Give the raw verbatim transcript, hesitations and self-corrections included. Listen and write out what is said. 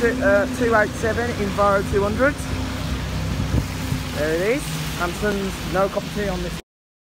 uh, two eighty-seven Enviro two hundred. There it is. Hanson's no copper tea on this